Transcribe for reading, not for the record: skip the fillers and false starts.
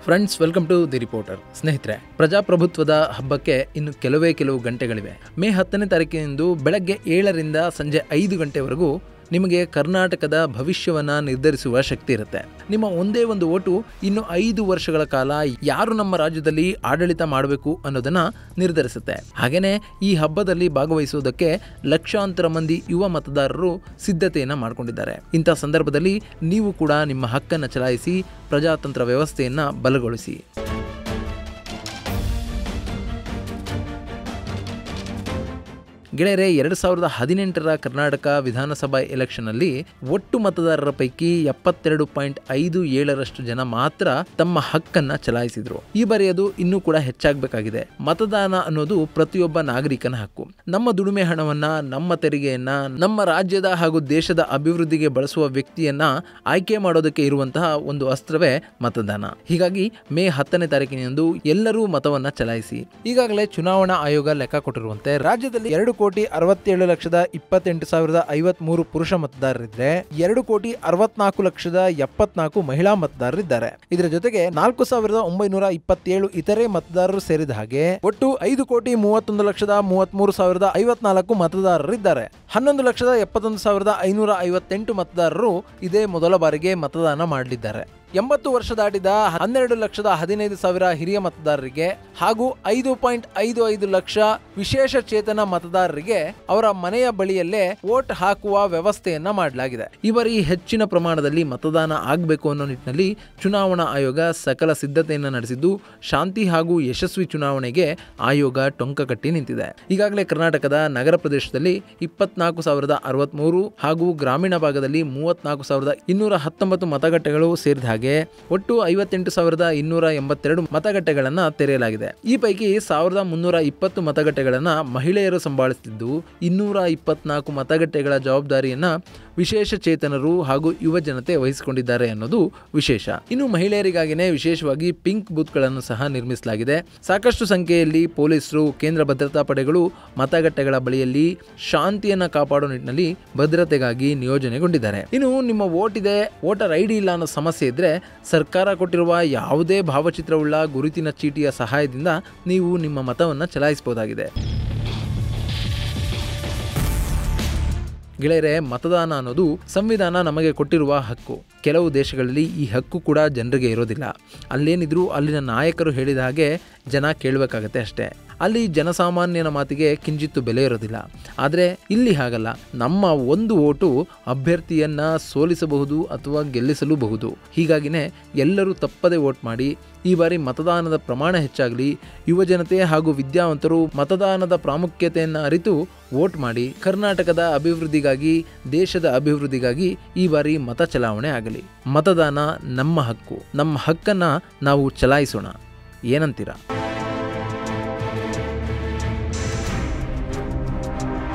Friends, welcome to the reporter. ಸ್ನೇಹಿತರೆ, ಪ್ರಜಾಪ್ರಭುತ್ವದ ಹಬ್ಬಕ್ಕೆ ಇನ್ನು ಕೆಲವು ಗಂಟೆಗಳಿವೆ. ಮೇ 10ನೇ ತಾರೀಕಿನಿಂದ ಬೆಳಗ್ಗೆ 7ರಿಂದ ಸಂಜೆ 5 ಗಂಟೆವರೆಗೂ ನಿಮಗೆ ಕರ್ನಾಟಕದ ಭವಿಷ್ಯವನ್ನು ನಿರ್ಧರಿಸುವ ಶಕ್ತಿ ಇರುತ್ತೆ. ನಿಮ್ಮ ಒಂದೇ ಒಂದು ಓಟು ಇನ್ನು 5 ವರ್ಷಗಳ ಕಾಲ ಯಾರು ನಮ್ಮ ರಾಜ್ಯದಲ್ಲಿ ಆಡಳಿತ ಮಾಡಬೇಕು ಅನ್ನೋದನ್ನು ನಿರ್ಧರಿಸುತ್ತೆ. ಹಾಗೆಯೇ ಈ ಹಬ್ಬದಲ್ಲಿ ಭಾಗವಹಿಸುವುದಕ್ಕೆ ಲಕ್ಷಾಂತರ ಮಂದಿ ಯುವ ಮತದಾರರು ಸಿದ್ಧತೆಯನ್ನು ಮಾಡಿಕೊಂಡಿದ್ದಾರೆ. ಇಂಥ ಸಂದರ್ಭದಲ್ಲಿ ನೀವು ಕೂಡ ನಿಮ್ಮ ಹಕ್ಕನ್ನು ಚಲಾಯಿಸಿ ಪ್ರಜಾತಂತ್ರ ವ್ಯವಸ್ಥೆಯನ್ನು ಬಲಗೊಳಿಸಿ. ಗೆಳೆಯರೆ, 2018ರ ಕರ್ನಾಟಕ ವಿಧಾನಸಭಾ ಎಲೆಕ್ಷನ್ನಲ್ಲಿ ಒಟ್ಟು ಮತದಾರರ ಪೈಕಿ 72.57% ಜನ ಮಾತ್ರ ತಮ್ಮ ಹಕ್ಕನ್ನು ಚಲಾಯಿಸಿದ್ರು. ಈ ಬಾರಿ ಅದು ಇನ್ನೂ ಕೂಡ ಹೆಚ್ಚಾಗಬೇಕಾಗಿದೆ. ಮತದಾನ ಅನ್ನೋದು ಪ್ರತಿಯೊಬ್ಬ ನಾಗರಿಕನ ಹಕ್ಕು. ನಮ್ಮ ದುಡಿಮೆ ಹಣವನ್ನ, ನಮ್ಮ ತೆರಿಗೆಯನ್ನ ನಮ್ಮ ರಾಜ್ಯದ ಹಾಗೂ ದೇಶದ ಅಭಿವೃದ್ಧಿಗೆ ಬಳಸುವ ವ್ಯಕ್ತಿಯನ್ನ ಆಯ್ಕೆ ಮಾಡೋದಕ್ಕೆ ಇರುವಂತಹ ಒಂದು ಅಸ್ತ್ರವೇ ಮತದಾನ. ಹೀಗಾಗಿ ಮೇ 10ನೇ ತಾರೀಕಿನಂದು ಎಲ್ಲರೂ ಮತವನ್ನ ಚಲಾಯಿಸಿ. ಈಗಾಗಲೇ ಚುನಾವಣಾ ಆಯೋಗ ಲೆಕ್ಕ ಕೊಟ್ಟಿರುವಂತೆ ರಾಜ್ಯದಲ್ಲಿ 2,67,28,053 ಪುರುಷ ಮತದಾರರಿದ್ರೆ 2,64,74,74 ಮಹಿಳಾ ಮತದಾರರಿದ್ದಾರೆ. ಇದರ ಜೊತೆಗೆ 4,927 ಇತರೆ ಮತದಾರರು ಸೇರಿದ ಹಾಗೆ ಒಟ್ಟು 5,31,33,054 ಮತದಾರರಿದ್ದಾರೆ. 11,71,558 ಮತದಾರರು ಇದೇ ಮೊದಲ ಬಾರಿಗೆ ಮತದಾನ ಮಾಡಲಿದ್ದಾರೆ. 80 ವರ್ಷ ದಾಟಿದ 12,15,000 ಹಿರಿಯ ಮತದಾರರಿಗೆ ಹಾಗೂ 5.55 ಲಕ್ಷ ವಿಶೇಷ ಚೇತನ ಮತದಾರರಿಗೆ ಅವರ ಮನೆಯ ಬಳಿಯಲ್ಲೇ ವೋಟ್ ಹಾಕುವ ವ್ಯವಸ್ಥೆಯನ್ನ ಮಾಡಲಾಗಿದೆ. ಈ ಬಾರಿ ಹೆಚ್ಚಿನ ಪ್ರಮಾಣದಲ್ಲಿ ಮತದಾನ ಆಗಬೇಕು ಅನ್ನೋ ನಿಟ್ಟಿನಲ್ಲಿ ಚುನಾವಣಾ ಆಯೋಗ ಸಕಲ ಸಿದ್ಧತೆಯನ್ನು ನಡೆಸಿದ್ದು, ಶಾಂತಿ ಹಾಗೂ ಯಶಸ್ವಿ ಚುನಾವಣೆಗೆ ಆಯೋಗ ಟೊಂಕ ಕಟ್ಟಿ ನಿಂತಿದೆ. ಈಗಾಗಲೇ ಕರ್ನಾಟಕದ ನಗರ ಪ್ರದೇಶದಲ್ಲಿ 24,063 ಹಾಗೂ ಗ್ರಾಮೀಣ ಭಾಗದಲ್ಲಿ 34,219 ಮತಗಟ್ಟೆಗಳು ಸೇರಿದ ಹಾಗೆ ಒಟ್ಟು 58,282 ಮತಗಟ್ಟೆಗಳನ್ನು ತೆರೆಯಲಾಗಿದೆ. ಈ ಪೈಕಿ 1,320 ಮತಗಟ್ಟೆಗಳನ್ನು ಮಹಿಳೆಯರು ಸಂಭಾಳಿಸುತ್ತಿದ್ದು, 224 ಮತಗಟ್ಟೆಗಳ ಜವಾಬ್ದಾರಿಯನ್ನ ವಿಶೇಷ ಚೇತನರು ಹಾಗೂ ಯುವ ಜನತೆ ವಹಿಸಿಕೊಂಡಿದ್ದಾರೆ ಅನ್ನೋದು ವಿಶೇಷ. ಇನ್ನು ಮಹಿಳೆಯರಿಗಾಗಿನೇ ವಿಶೇಷವಾಗಿ ಪಿಂಕ್ ಬೂತ್ಗಳನ್ನು ಸಹ ನಿರ್ಮಿಸಲಾಗಿದೆ. ಸಾಕಷ್ಟು ಸಂಖ್ಯೆಯಲ್ಲಿ ಪೊಲೀಸರು, ಕೇಂದ್ರ ಭದ್ರತಾ ಪಡೆಗಳು ಮತಗಟ್ಟೆಗಳ ಬಳಿಯಲ್ಲಿ ಶಾಂತಿಯನ್ನ ಕಾಪಾಡೋ ನಿಟ್ಟಿನಲ್ಲಿ ಭದ್ರತೆಗಾಗಿ ನಿಯೋಜನೆಗೊಂಡಿದ್ದಾರೆ. ಇನ್ನು ನಿಮ್ಮ ವೋಟ್ ಇದೆ, ವೋಟರ್ ಐಡಿ ಇಲ್ಲ ಅನ್ನೋ ಸಮಸ್ಯೆ ಇದ್ರೆ ಸರ್ಕಾರ ಕೊಟ್ಟಿರುವ ಯಾವುದೇ ಭಾವಚಿತ್ರವುಳ್ಳ ಗುರುತಿನ ಚೀಟಿಯ ಸಹಾಯದಿಂದ ನೀವು ನಿಮ್ಮ ಮತವನ್ನು ಚಲಾಯಿಸಬಹುದಾಗಿದೆ. ಗೆಳೆಯರೆ, ಮತದಾನ ಅನ್ನೋದು ಸಂವಿಧಾನ ನಮಗೆ ಕೊಟ್ಟಿರುವ ಹಕ್ಕು. ಕೆಲವು ದೇಶಗಳಲ್ಲಿ ಈ ಹಕ್ಕು ಕೂಡ ಜನರಿಗೆ ಇರೋದಿಲ್ಲ. ಅಲ್ಲೇನಿದ್ರು ಅಲ್ಲಿನ ನಾಯಕರು ಹೇಳಿದ ಹಾಗೆ ಜನ ಕೇಳಬೇಕಾಗತ್ತೆ ಅಷ್ಟೇ. ಅಲ್ಲಿ ಜನಸಾಮಾನ್ಯನ ಮಾತಿಗೆ ಕಿಂಚಿತ್ತು ಬೆಲೆ ಇರೋದಿಲ್ಲ. ಆದರೆ ಇಲ್ಲಿ ಹಾಗಲ್ಲ. ನಮ್ಮ ಒಂದು ಓಟು ಅಭ್ಯರ್ಥಿಯನ್ನ ಸೋಲಿಸಬಹುದು ಅಥವಾ ಗೆಲ್ಲಿಸಲೂಬಹುದು. ಹೀಗಾಗಿನೇ ಎಲ್ಲರೂ ತಪ್ಪದೆ ವೋಟ್ ಮಾಡಿ. ಈ ಬಾರಿ ಮತದಾನದ ಪ್ರಮಾಣ ಹೆಚ್ಚಾಗಲಿ. ಯುವ ಜನತೆ ಹಾಗೂ ವಿದ್ಯಾವಂತರು ಮತದಾನದ ಪ್ರಾಮುಖ್ಯತೆಯನ್ನು ಅರಿತು ವೋಟ್ ಮಾಡಿ. ಕರ್ನಾಟಕದ ಅಭಿವೃದ್ಧಿಗಾಗಿ, ದೇಶದ ಅಭಿವೃದ್ಧಿಗಾಗಿ ಈ ಬಾರಿ ಮತ ಚಲಾವಣೆ ಆಗಲಿ. ಮತದಾನ ನಮ್ಮ ಹಕ್ಕು. ನಮ್ಮ ಹಕ್ಕನ್ನು ನಾವು ಚಲಾಯಿಸೋಣ. ಏನಂತೀರಾ?